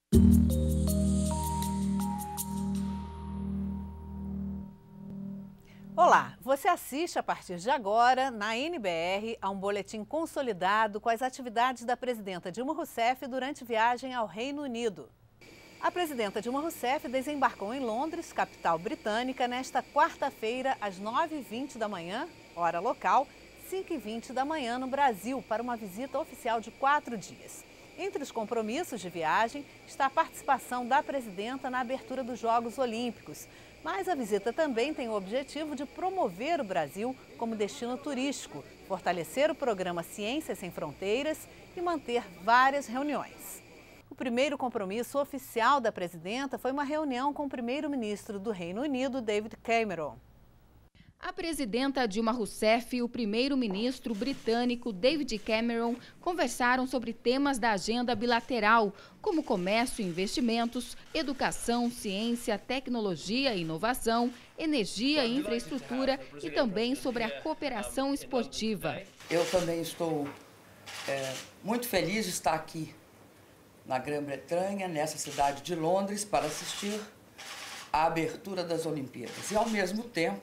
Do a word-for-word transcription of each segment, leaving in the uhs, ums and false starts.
Olá, você assiste a partir de agora, na N B R, a um boletim consolidado com as atividades da presidenta Dilma Rousseff durante viagem ao Reino Unido. A presidenta Dilma Rousseff desembarcou em Londres, capital britânica, nesta quarta-feira, às nove e vinte da manhã, hora local, cinco e vinte da manhã no Brasil, para uma visita oficial de quatro dias. Entre os compromissos de viagem está a participação da presidenta na abertura dos Jogos Olímpicos. Mas a visita também tem o objetivo de promover o Brasil como destino turístico, fortalecer o programa Ciências Sem Fronteiras e manter várias reuniões. O primeiro compromisso oficial da presidenta foi uma reunião com o primeiro-ministro do Reino Unido, David Cameron. A presidenta Dilma Rousseff e o primeiro-ministro britânico David Cameron conversaram sobre temas da agenda bilateral, como comércio e investimentos, educação, ciência, tecnologia e inovação, energia e infraestrutura e também sobre a cooperação esportiva. Eu também estou é, muito feliz de estar aqui na Grã-Bretanha, nessa cidade de Londres, para assistir à abertura das Olimpíadas. E, ao mesmo tempo,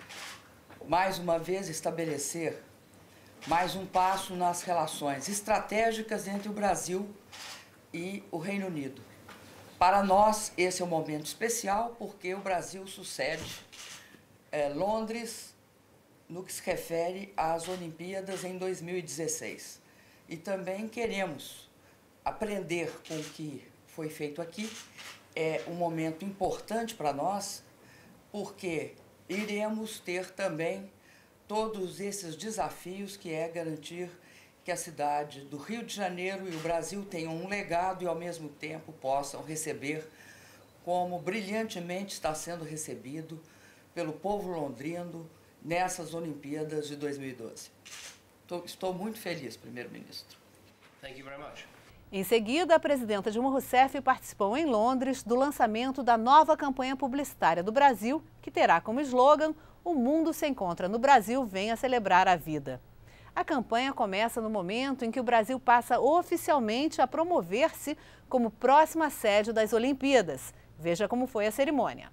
mais uma vez estabelecer mais um passo nas relações estratégicas entre o Brasil e o Reino Unido. Para nós, esse é um momento especial porque o Brasil sucede é, Londres no que se refere às Olimpíadas em dois mil e dezesseis. E também queremos aprender com o que foi feito aqui. É um momento importante para nós porque iremos ter também todos esses desafios que é garantir que a cidade do Rio de Janeiro e o Brasil tenham um legado e, ao mesmo tempo, possam receber, como brilhantemente está sendo recebido pelo povo londrino nessas Olimpíadas de dois mil e doze. Estou, estou muito feliz, primeiro-ministro. Thank you very much. Em seguida, a presidenta Dilma Rousseff participou em Londres do lançamento da nova campanha publicitária do Brasil, que terá como slogan "O mundo se encontra no Brasil, venha celebrar a vida". A campanha começa no momento em que o Brasil passa oficialmente a promover-se como próxima sede das Olimpíadas. Veja como foi a cerimônia.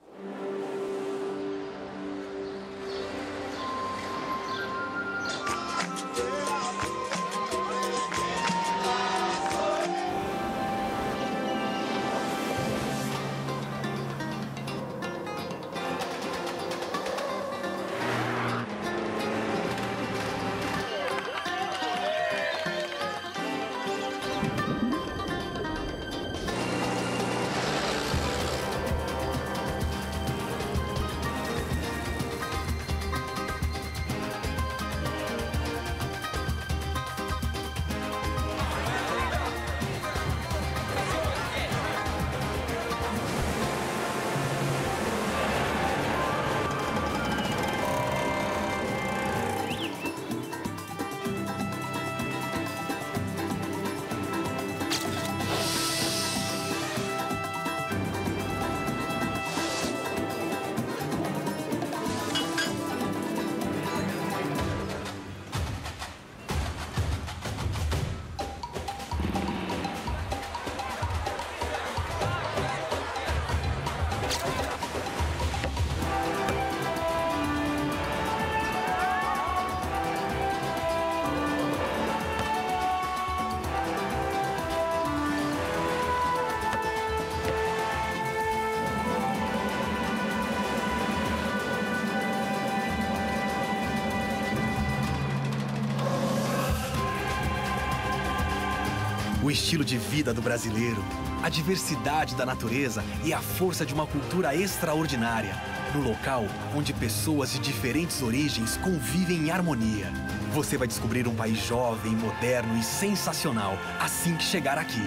O estilo de vida do brasileiro, a diversidade da natureza e a força de uma cultura extraordinária, no local onde pessoas de diferentes origens convivem em harmonia. Você vai descobrir um país jovem, moderno e sensacional assim que chegar aqui.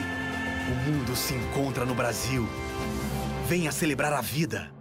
O mundo se encontra no Brasil. Venha celebrar a vida.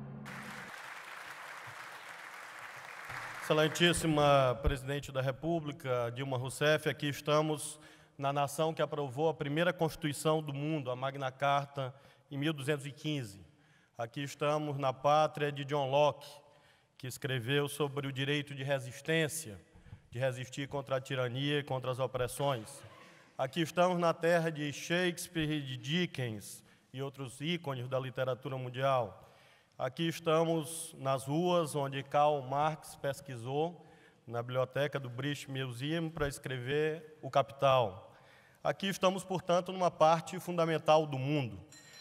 Excelentíssima Presidente da República, Dilma Rousseff, aqui estamos na nação que aprovou a primeira Constituição do mundo, a Magna Carta, em mil duzentos e quinze. Aqui estamos na pátria de John Locke, que escreveu sobre o direito de resistência, de resistir contra a tirania e contra as opressões. Aqui estamos na terra de Shakespeare e de Dickens, e outros ícones da literatura mundial. Aqui estamos nas ruas onde Karl Marx pesquisou, na biblioteca do British Museum, para escrever O Capital. Aqui estamos, portanto, numa parte fundamental do mundo.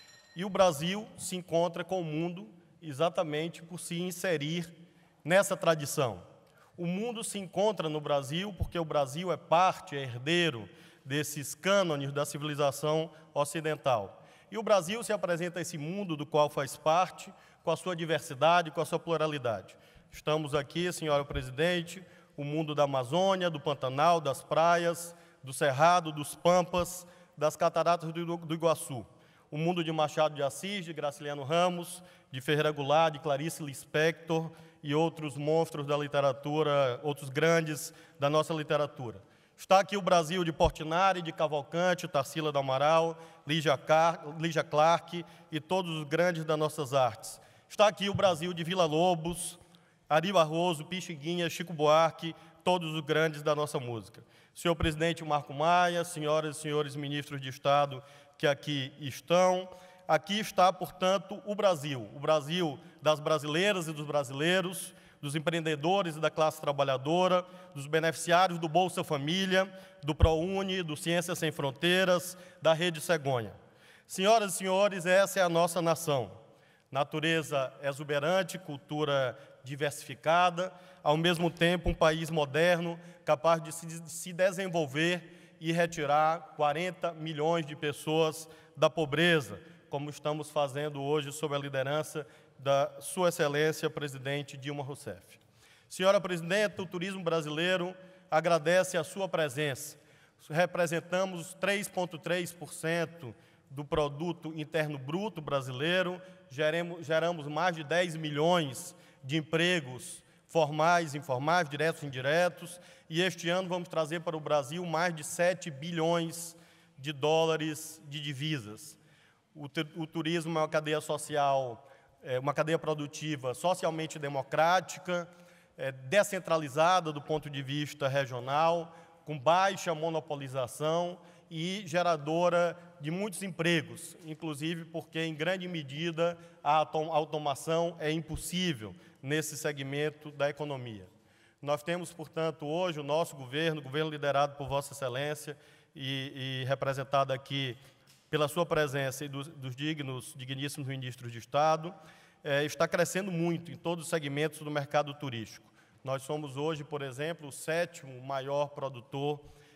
E o Brasil se encontra com o mundo exatamente por se inserir nessa tradição. O mundo se encontra no Brasil porque o Brasil é parte, é herdeiro desses cânones da civilização ocidental. E o Brasil se apresenta a esse mundo do qual faz parte, com a sua diversidade, com a sua pluralidade. Estamos aqui, senhora presidente, o mundo da Amazônia, do Pantanal, das praias, do Cerrado, dos Pampas, das Cataratas do, do Iguaçu. O mundo de Machado de Assis, de Graciliano Ramos, de Ferreira Goulart, de Clarice Lispector e outros monstros da literatura, outros grandes da nossa literatura. Está aqui o Brasil de Portinari, de Cavalcante, Tarsila do Amaral, Lígia, Car Lígia Clark e todos os grandes das nossas artes. Está aqui o Brasil de Villa-Lobos, Ari Barroso, Pixinguinha, Chico Buarque, todos os grandes da nossa música. Senhor presidente Marco Maia, senhoras e senhores ministros de Estado que aqui estão, aqui está, portanto, o Brasil, o Brasil das brasileiras e dos brasileiros, dos empreendedores e da classe trabalhadora, dos beneficiários do Bolsa Família, do ProUni, do Ciências Sem Fronteiras, da Rede Cegonha. Senhoras e senhores, essa é a nossa nação. Natureza exuberante, cultura diversificada, ao mesmo tempo um país moderno, capaz de se, de se desenvolver e retirar quarenta milhões de pessoas da pobreza, como estamos fazendo hoje sob a liderança da Sua Excelência, presidente Dilma Rousseff. Senhora presidenta, o turismo brasileiro agradece a sua presença. Representamos três vírgula três por cento do produto interno bruto brasileiro, geremos, geramos mais de dez milhões de empregos formais, informais, diretos e indiretos, e este ano vamos trazer para o Brasil mais de sete bilhões de dólares de divisas. O, o turismo é uma cadeia social, é uma cadeia produtiva socialmente democrática, é, descentralizada do ponto de vista regional, com baixa monopolização e geradora de muitos empregos, inclusive porque, em grande medida, a automação é impossível nesse segmento da economia. Nós temos, portanto, hoje o nosso governo, o governo liderado por Vossa Excelência e, e representado aqui pela sua presença e dos, dos dignos, digníssimos ministros de Estado, é, está crescendo muito em todos os segmentos do mercado turístico. Nós somos hoje, por exemplo, o sétimo maior produtor,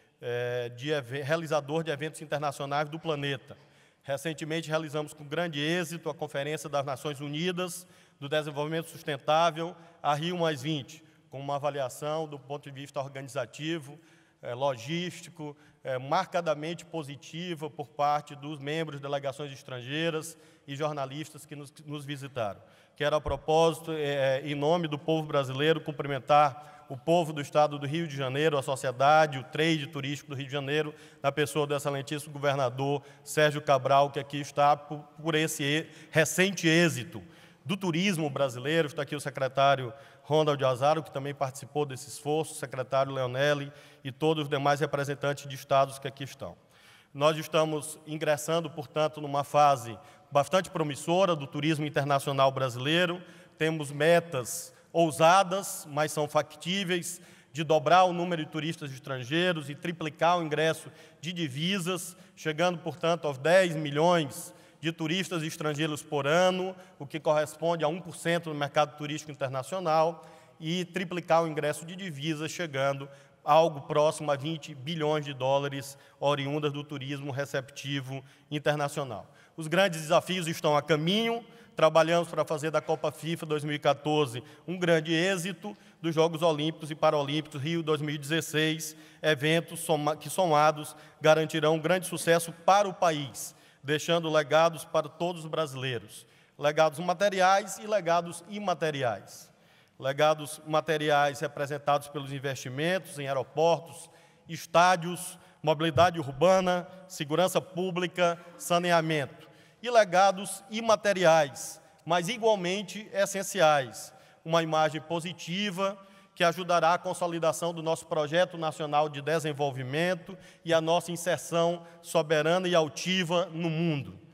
é, de realizador de eventos internacionais do planeta. Recentemente realizamos com grande êxito a Conferência das Nações Unidas do Desenvolvimento Sustentável, a Rio mais vinte, com uma avaliação do ponto de vista organizativo, é, logístico, é, marcadamente positiva por parte dos membros de delegações estrangeiras e jornalistas que nos, nos visitaram. Quero, a propósito, é, em nome do povo brasileiro, cumprimentar o povo do Estado do Rio de Janeiro, a sociedade, o trade turístico do Rio de Janeiro, na pessoa do excelentíssimo governador Sérgio Cabral, que aqui está por, por esse recente êxito do turismo brasileiro. Está aqui o secretário Ronald Azaro, que também participou desse esforço, o secretário Leonelli e todos os demais representantes de estados que aqui estão. Nós estamos ingressando, portanto, numa fase bastante promissora do turismo internacional brasileiro. Temos metas ousadas, mas são factíveis, de dobrar o número de turistas estrangeiros e triplicar o ingresso de divisas, chegando, portanto, aos dez milhões de turistas estrangeiros por ano, o que corresponde a um por cento do mercado turístico internacional, e triplicar o ingresso de divisas, chegando a algo próximo a vinte bilhões de dólares oriundas do turismo receptivo internacional. Os grandes desafios estão a caminho. Trabalhamos para fazer da Copa FIFA dois mil e quatorze um grande êxito, dos Jogos Olímpicos e Paralímpicos Rio dois mil e dezesseis, eventos soma que somados garantirão um grande sucesso para o país, deixando legados para todos os brasileiros, legados materiais e legados imateriais. Legados materiais representados pelos investimentos em aeroportos, estádios, mobilidade urbana, segurança pública, saneamento. E legados imateriais, mas igualmente essenciais. Uma imagem positiva que ajudará a consolidação do nosso projeto nacional de desenvolvimento e a nossa inserção soberana e altiva no mundo.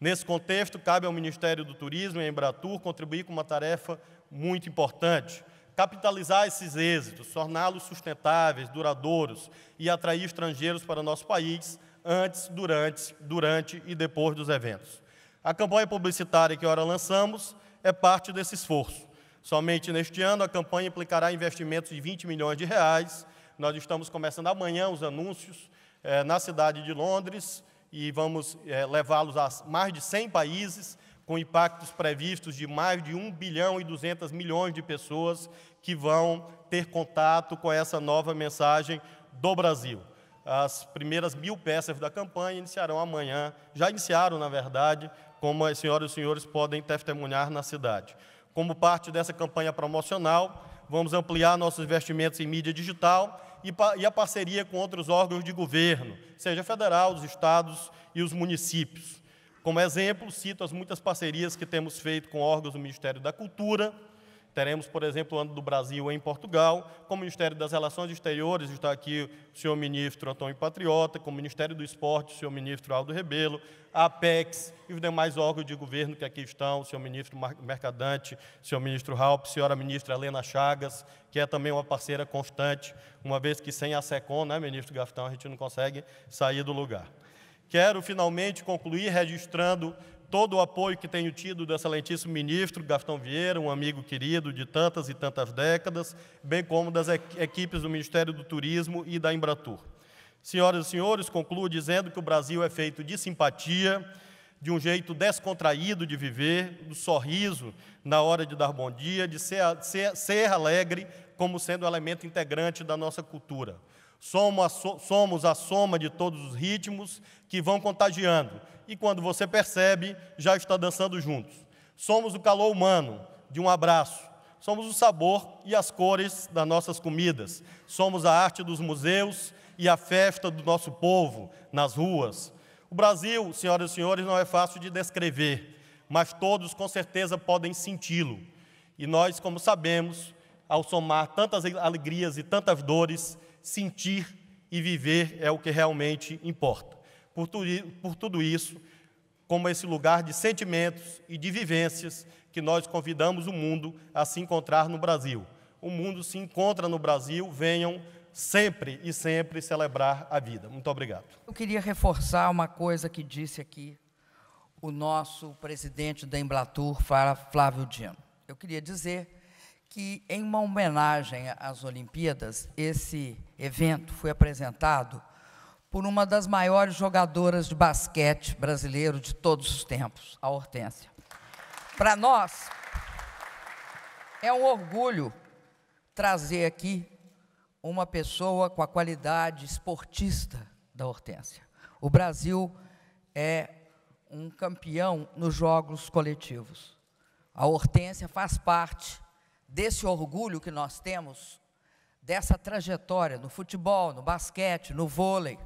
Nesse contexto, cabe ao Ministério do Turismo e à Embratur contribuir com uma tarefa muito importante: capitalizar esses êxitos, torná-los sustentáveis, duradouros e atrair estrangeiros para o nosso país antes, durante, durante e depois dos eventos. A campanha publicitária que ora lançamos é parte desse esforço. Somente neste ano, a campanha implicará investimentos de vinte milhões de reais. Nós estamos começando amanhã os anúncios eh, na cidade de Londres e vamos eh, levá-los a mais de cem países, com impactos previstos de mais de um bilhão e duzentos milhões de pessoas que vão ter contato com essa nova mensagem do Brasil. As primeiras mil peças da campanha iniciarão amanhã, já iniciaram, na verdade, como as senhoras e os senhores podem testemunhar na cidade. Como parte dessa campanha promocional, vamos ampliar nossos investimentos em mídia digital e, e a parceria com outros órgãos de governo, seja federal, os estados e os municípios. Como exemplo, cito as muitas parcerias que temos feito com órgãos do Ministério da Cultura. Teremos, por exemplo, o Ano do Brasil em Portugal. Com o Ministério das Relações Exteriores, está aqui o senhor ministro Antônio Patriota, com o Ministério do Esporte, o senhor ministro Aldo Rebelo, a Apex e os demais órgãos de governo que aqui estão, o senhor ministro Mercadante, o senhor ministro Raup, a senhora ministra Helena Chagas, que é também uma parceira constante, uma vez que sem a SECOM, né, ministro Gastão, a gente não consegue sair do lugar. Quero, finalmente, concluir registrando todo o apoio que tenho tido do excelentíssimo ministro Gastão Vieira, um amigo querido de tantas e tantas décadas, bem como das equipes do Ministério do Turismo e da Embratur. Senhoras e senhores, concluo dizendo que o Brasil é feito de simpatia, de um jeito descontraído de viver, do sorriso na hora de dar bom dia, de ser, ser, ser alegre como sendo elemento integrante da nossa cultura. Somos a, somos a soma de todos os ritmos que vão contagiando, e quando você percebe, já está dançando juntos. Somos o calor humano de um abraço, somos o sabor e as cores das nossas comidas, somos a arte dos museus e a festa do nosso povo nas ruas. O Brasil, senhoras e senhores, não é fácil de descrever, mas todos com certeza podem senti-lo. E nós, como sabemos, ao somar tantas alegrias e tantas dores, sentir e viver é o que realmente importa. Por, tu, por tudo isso, como esse lugar de sentimentos e de vivências que nós convidamos o mundo a se encontrar no Brasil. O mundo se encontra no Brasil, venham sempre e sempre celebrar a vida. Muito obrigado. Eu queria reforçar uma coisa que disse aqui o nosso presidente da Embratur, Flávio Dino. Eu queria dizer que, em uma homenagem às Olimpíadas, esse evento foi apresentado por uma das maiores jogadoras de basquete brasileiro de todos os tempos, a Hortência. Para nós, é um orgulho trazer aqui uma pessoa com a qualidade esportista da Hortência. O Brasil é um campeão nos jogos coletivos. A Hortência faz parte desse orgulho que nós temos, dessa trajetória no futebol, no basquete, no vôlei,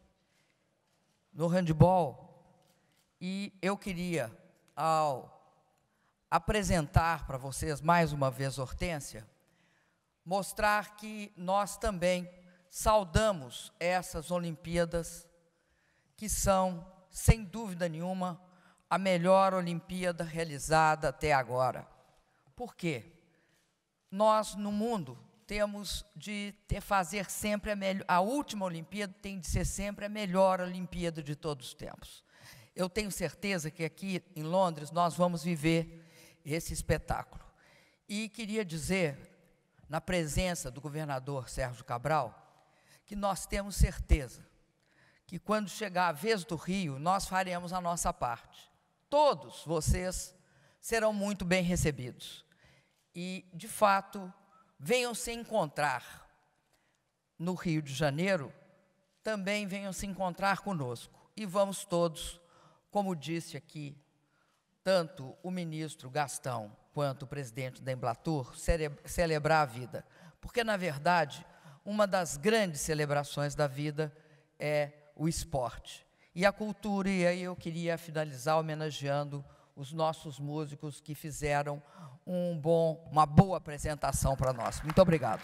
no handebol. E eu queria, ao apresentar para vocês mais uma vez Hortência, mostrar que nós também saudamos essas Olimpíadas, que são, sem dúvida nenhuma, a melhor Olimpíada realizada até agora. Por quê? Nós, no mundo, temos de ter, fazer sempre a melhor, a última Olimpíada tem de ser sempre a melhor Olimpíada de todos os tempos. Eu tenho certeza que aqui em Londres nós vamos viver esse espetáculo. E queria dizer, na presença do governador Sérgio Cabral, que nós temos certeza que quando chegar a vez do Rio, nós faremos a nossa parte. Todos vocês serão muito bem recebidos. E, de fato, venham se encontrar no Rio de Janeiro, também venham se encontrar conosco. E vamos todos, como disse aqui, tanto o ministro Gastão quanto o presidente da Embratur, celebrar a vida. Porque, na verdade, uma das grandes celebrações da vida é o esporte e a cultura. E aí eu queria finalizar homenageando os nossos músicos que fizeram um bom, uma boa apresentação para nós. Muito obrigado.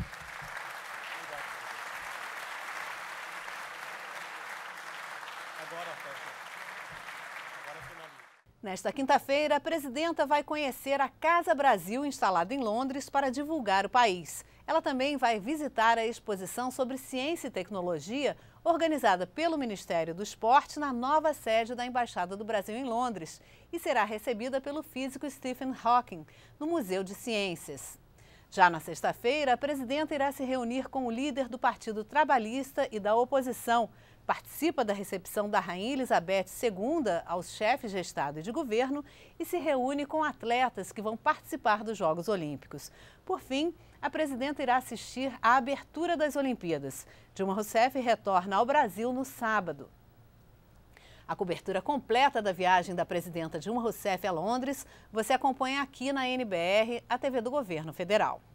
Agora, agora finaliza. Nesta quinta-feira, a presidenta vai conhecer a Casa Brasil, instalada em Londres, para divulgar o país. Ela também vai visitar a exposição sobre ciência e tecnologia, organizada pelo Ministério do Esporte na nova sede da Embaixada do Brasil em Londres, e será recebida pelo físico Stephen Hawking, no Museu de Ciências. Já na sexta-feira, a presidenta irá se reunir com o líder do Partido Trabalhista e da oposição. Participa da recepção da Rainha Elizabeth segunda aos chefes de Estado e de Governo e se reúne com atletas que vão participar dos Jogos Olímpicos. Por fim, a presidenta irá assistir à abertura das Olimpíadas. Dilma Rousseff retorna ao Brasil no sábado. A cobertura completa da viagem da presidenta Dilma Rousseff a Londres você acompanha aqui na N B R, a T V do Governo Federal.